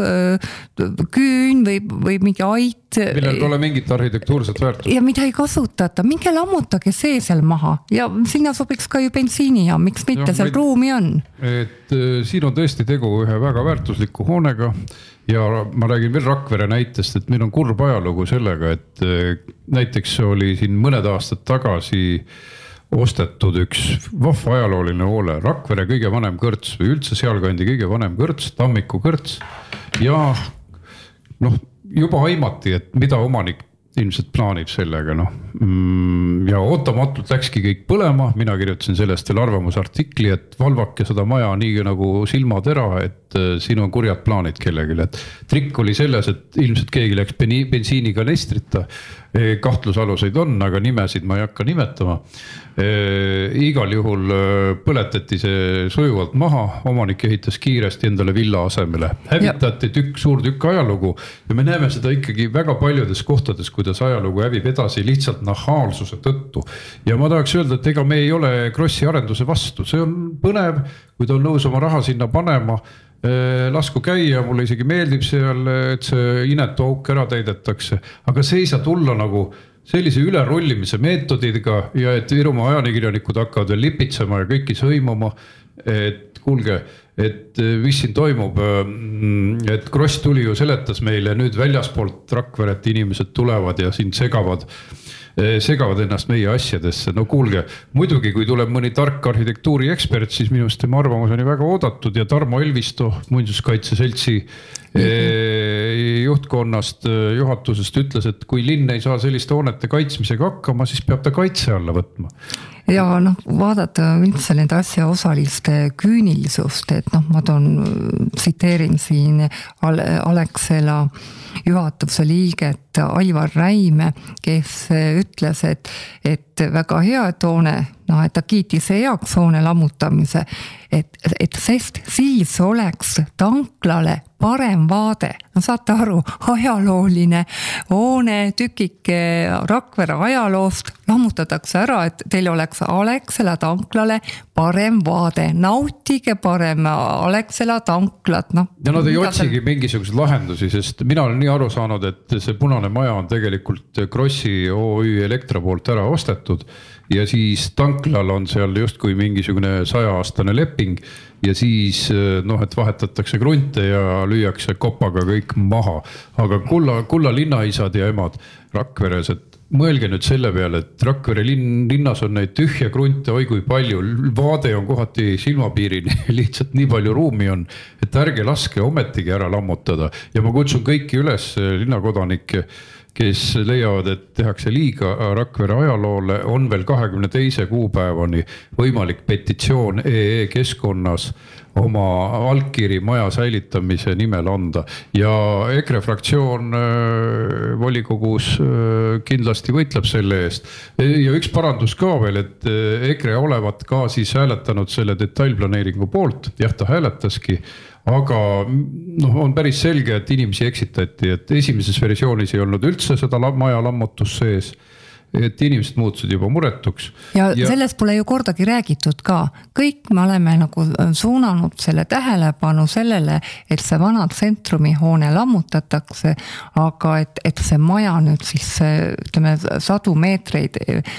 küün või, või mingi ait. Millel pole mingit arhitektuurset väärtust. Ja mida ei kasutata, minge lammutage see seal maha ja sinna sobiks ka ju bensiinijaam, miks mitte, ja, seal me... ruumi on. Et siin on tõesti tegu ühe väga väärtusliku hoonega ja ma räägin veel Rakvere näitest, et meil on kurb ajalugu sellega, et näiteks oli siin mõned aastad tagasi ostetud üks vahva ajalooline hoone, Rakvere kõige vanem kõrts või üldse sealkandi kõige vanem kõrts, Tammiku kõrts ja noh, juba aimati, et mida omanik ilmselt plaanib sellega, noh. Ja ootamatult läkski kõik põlema, mina kirjutasin sellest veel arvamusartikli, et valvake seda maja nii nagu silmatera, et siin on kurjad plaanid kellelgi. Et trikk oli selles, et ilmselt keegi läks bensiiniga nestrita, kahtlusaluseid on, aga nimesid ma ei hakka nimetama. Igal juhul põletati see sujuvalt maha, omanik ehitas kiiresti endale villa asemele. Hävitati tükk, suur tükk ajalugu ja me näeme seda ikkagi väga paljudes kohtades, kuidas ajalugu hävib edasi lihtsalt nahaalsuse tõttu. Ja ma tahaks öelda, et ega me ei ole Krossi arenduse vastu, see on põnev, kui ta on nõus oma raha sinna panema, lasku käia, mulle isegi meeldib seal, et see inetu auk ära täidetakse, aga see ei saa tulla nagu sellise ülerullimise meetodiga ja et Virumaa ajanikirjanikud hakkavad veel lipitsema ja kõiki sõimama, et kuulge, et mis siin toimub, et Kross tuli ju seletas meile nüüd väljaspoolt Rakveret inimesed tulevad ja siin segavad segavad ennast meie asjadesse. No kuulge, muidugi kui tuleb mõni tark arhitektuuri ekspert, siis minust tema arvamus oli väga oodatud ja Tarmo Elvisto Muinsuskaitse seltsi juhtkonnast, juhatusest ütles, et kui linn ei saa selliste hoonete kaitsmisega hakkama, siis peab ta kaitse alla võtma. Ja noh, vaadata üldse need asja osaliste küünilisust, et noh, ma toon, tsiteerin siin Alexela juhatuse liiget Aivar Räime, kes ütles, et, et väga hea, et hoone, noh, et ta kiitis heaks hoone lammutamise, et, et sest siis oleks tanklale parem vaade. No saate aru, ajalooline hoone, tükike Rakvere ajaloost lammutatakse ära, et teil oleks Alexela tanklale parem vaade. Nautige parem Alexela tanklat. No, ja nad ei otsigi seal... mingisuguseid lahendusi, sest mina olen nii aru saanud, et see punane maja on tegelikult Krossi O Ü Elektra poolt ära ostetud ja siis tanklal on seal justkui mingisugune sajaaastane leping ja siis noh, et vahetatakse krunte ja lüüakse kopaga kõik maha. Aga kulla, kulla linnaisad ja emad Rakveres, et mõelge nüüd selle peale, et Rakvere linn, linnas on neid tühja krunte, oi kui palju, vaade on kohati silmapiirini, lihtsalt nii palju ruumi on, et ärge laske ometigi ära lammutada. Ja ma kutsun kõiki üles linnakodanikke, kes leiavad, et tehakse liiga Rakvere ajaloole, on veel kahekümne teise kuupäevani võimalik petitsioon E E keskkonnas oma allkiri maja säilitamise nimel anda. Ja EKRE fraktsioon volikogus kindlasti võitleb selle eest. Ja üks parandus ka veel, et EKRE olevat ka siis hääletanud selle detailplaneeringu poolt, jah ta hääletaski, aga noh, on päris selge, et inimesi eksitati, et esimeses versioonis ei olnud üldse seda maja lammutus sees, et inimesed muutusid juba muretuks. Ja, ja sellest pole ju kordagi räägitud ka. Kõik me oleme nagu suunanud selle tähelepanu sellele, et see vana tsentrumi hoone lammutatakse, aga et, et see maja nüüd siis ütleme, sadu meetreid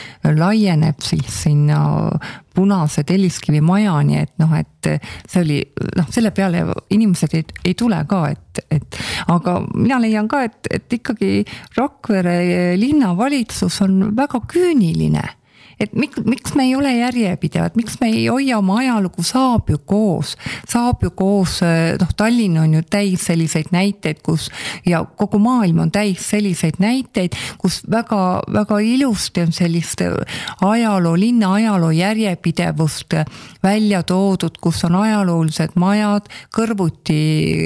laieneb siis sinna punase telliskivi majani, et noh, et see oli, noh, selle peale inimesed ei, ei tule ka, et, et aga mina leian ka, et, et ikkagi Rakvere linnavalitsus on väga küüniline. Et miks, miks me ei ole järjepidevad, miks me ei hoia oma ajalugu, saab ju koos, saab ju koos, noh, Tallinn on ju täis selliseid näiteid, kus ja kogu maailm on täis selliseid näiteid, kus väga, väga ilusti on sellist ajaloo, linna ajaloo järjepidevust välja toodud, kus on ajaloolised majad kõrvuti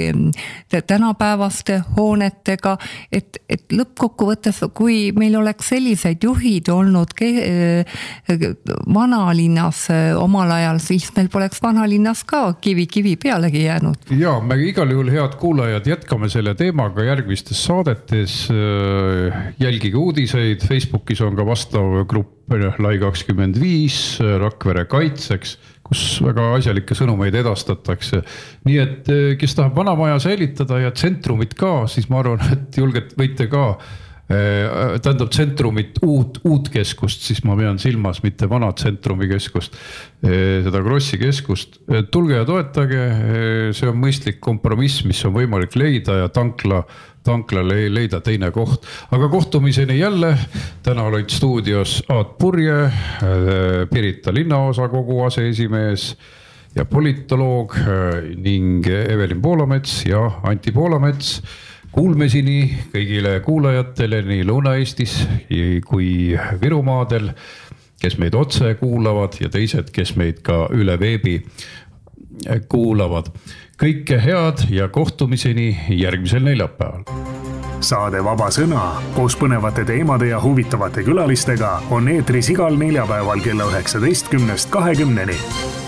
tänapäevaste hoonetega, et, et lõppkokkuvõttes, kui meil oleks selliseid juhid olnud ke- vanalinnas omal ajal, siis meil poleks vanalinnas ka kivi kivi pealegi jäänud. Ja, me igal juhul head kuulajad jätkame selle teemaga järgmistes saadetes. Jälgige uudiseid, Facebookis on ka vastav grupp Lai kakskümmend viis Rakvere kaitseks, kus väga asjalikke sõnumeid edastatakse. Nii et kes tahab vanamaja säilitada ja tsentrumit ka, siis ma arvan, et julget võite ka tähendab tsentrumit uut, uut keskust, siis ma pean silmas mitte vana tsentrumi keskust, seda Krossi keskust. Tulge ja toetage, see on mõistlik kompromiss, mis on võimalik leida ja tankla, tanklale leida teine koht. Aga kohtumiseni jälle, täna olid stuudios Aat Purje, Pirita linnaosakogu aseesimees ja politoloog ning Evelin Poolamets ja Anti Poolamets. Kuulmesini kõigile kuulajatele nii Lõuna-Eestis kui Virumaadel, kes meid otse kuulavad ja teised, kes meid ka üle veebi kuulavad. Kõike head ja kohtumiseni järgmisel neljapäeval. Saade Vaba Sõna koos põnevate teemade ja huvitavate külalistega on eetris igal neljapäeval kella üheksateistkümnest kahekümneni.